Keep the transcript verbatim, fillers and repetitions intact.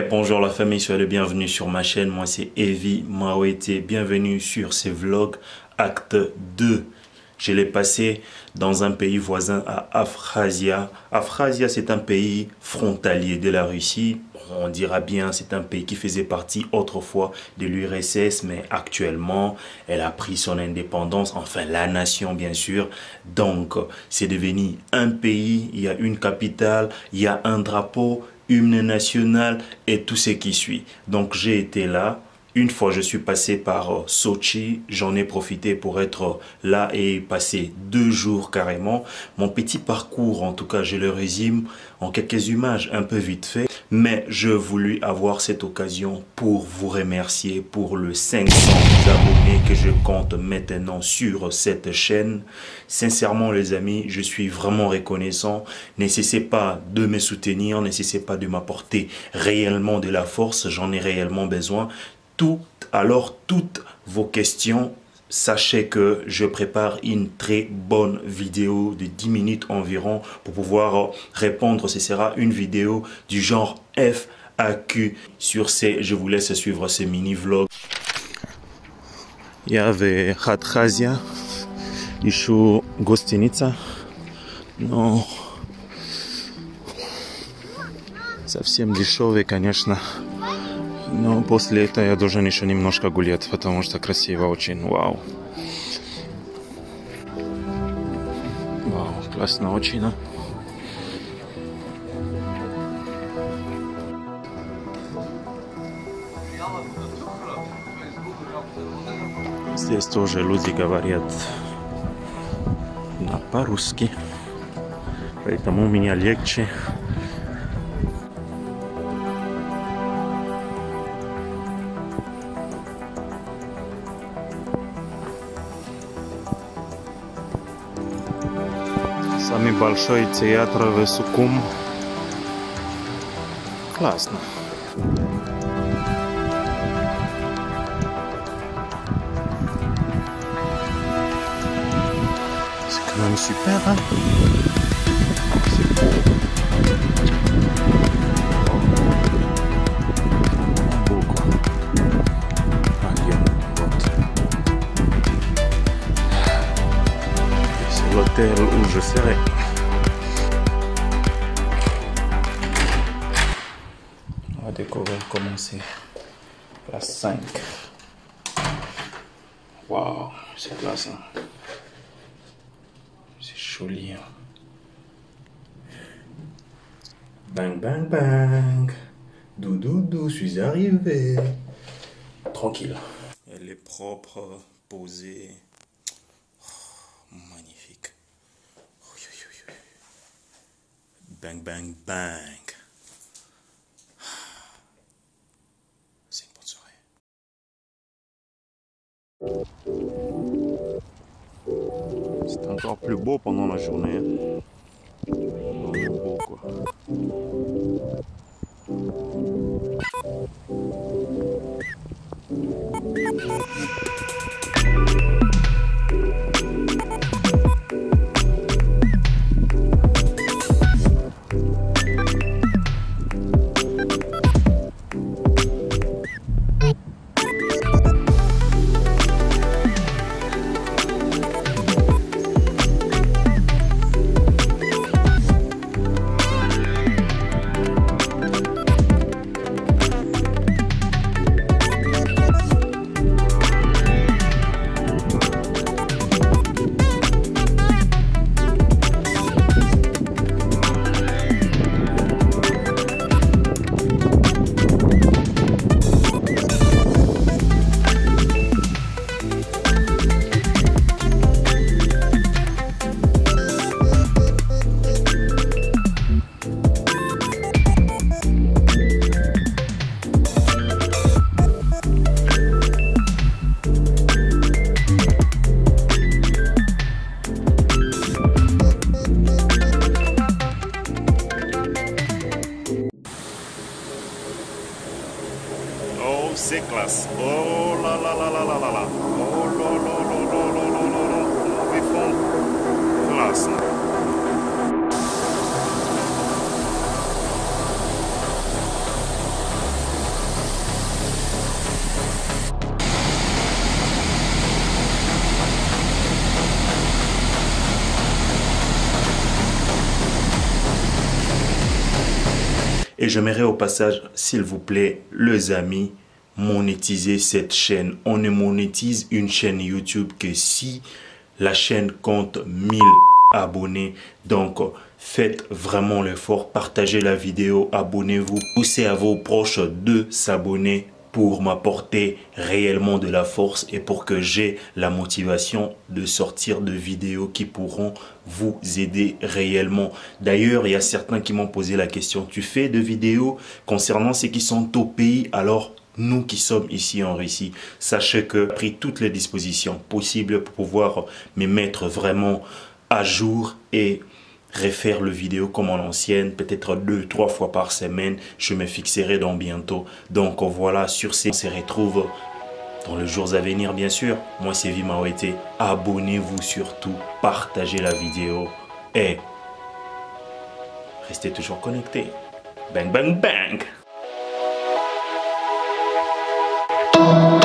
bonjour la famille, soyez les bienvenus sur ma chaîne. Moi c'est Evi Mawete. Bienvenue sur ces vlogs acte deux. Je l'ai passé dans un pays voisin à Afrasia. Afrasia, c'est un pays frontalier de la Russie. On dira bien, c'est un pays qui faisait partie autrefois de l'U R S S, mais actuellement, elle a pris son indépendance, enfin la nation bien sûr. Donc, c'est devenu un pays, il y a une capitale, il y a un drapeau, hymne national et tout ce qui suit. Donc, j'ai été là. Une fois, je suis passé par Sochi, j'en ai profité pour être là et passer deux jours carrément. Mon petit parcours, en tout cas, je le résume en quelques images, un peu vite fait. Mais je voulais avoir cette occasion pour vous remercier pour le cinq cents abonnés que je compte maintenant sur cette chaîne. Sincèrement, les amis, je suis vraiment reconnaissant. N'essayez pas de me soutenir, n'essayez pas de m'apporter réellement de la force. J'en ai réellement besoin. Tout, alors toutes vos questions, sachez que je prépare une très bonne vidéo de dix minutes environ pour pouvoir répondre. Ce sera une vidéo du genre F A Q. Sur ce, je vous laisse suivre ce mini vlog. Я в Хатхазия ищу гостиница, но совсем дешевый, конечно. Но после этого я должен еще немножко гулять, потому что красиво очень. Вау. Вау, классно очень. А? Здесь тоже люди говорят на по-русски, поэтому у меня легче. Самый большой театр в Сукум. Классно. C'est quand même super, hein? C'est beau. Beau, quoi. Allez, вот. C'est l'hôtel où je serai. On va découvrir comment c'est. Place cinq. Waouh, c'est classe. Hein? C'est joli. Hein? Bang, bang, bang. Doudoudou, je suis arrivé. Tranquille. Elle est propre, posée. Magnifique. Bang, bang, bang. C'est une bonne soirée. C'est encore plus beau pendant la journée. Vraiment beau, quoi. C'est classe. Oh là là là là là là là. Oh là là là là là là là là. Ils font classe. Et j'aimerais au passage, s'il vous plaît, les amis, monétiser cette chaîne. On ne monétise une chaîne YouTube que si la chaîne compte mille abonnés. Donc, faites vraiment l'effort, partagez la vidéo, abonnez-vous, poussez à vos proches de s'abonner pour m'apporter réellement de la force et pour que j'ai la motivation de sortir de vidéos qui pourront vous aider réellement. D'ailleurs, il y a certains qui m'ont posé la question, tu fais de vidéos concernant ceux qui sont au pays, alors nous qui sommes ici en Russie, sachez que j'ai pris toutes les dispositions possibles pour pouvoir me mettre vraiment à jour et refaire le vidéo comme en l'ancienne, peut-être deux, trois fois par semaine. Je me fixerai dans bientôt. Donc voilà, sur ce, on se retrouve dans les jours à venir, bien sûr. Moi, c'est Evie Mawete. Abonnez-vous surtout, partagez la vidéo et restez toujours connectés. Bang, bang, bang!